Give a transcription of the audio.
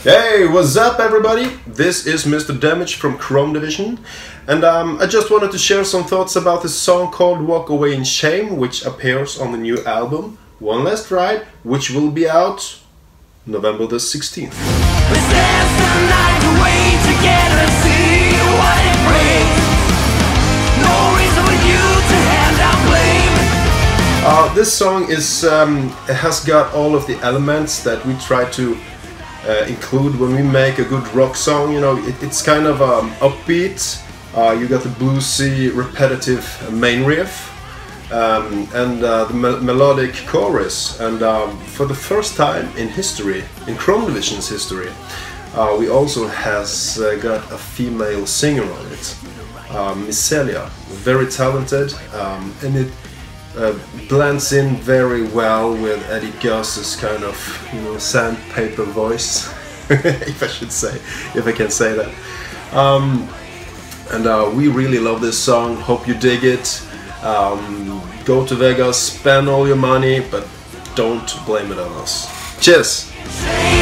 Hey, what's up everybody? This is Mr. Damage from Chrome Division, and I just wanted to share some thoughts about this song called Walk Away in Shame, which appears on the new album One Last Ride, which will be out November the 16th. This song is has got all of the elements that we try to include when we make a good rock song. You know, it's kind of upbeat. You got the bluesy, repetitive main riff, and the melodic chorus. And for the first time in history, in Chrome Division's history, we also has got a female singer on it, Miss Celia, very talented, and it blends in very well with Eddie Gus's kind of, you know, sandpaper voice, if I can say that. And we really love this song. Hope you dig it. Go to Vegas, spend all your money, but don't blame it on us. Cheers!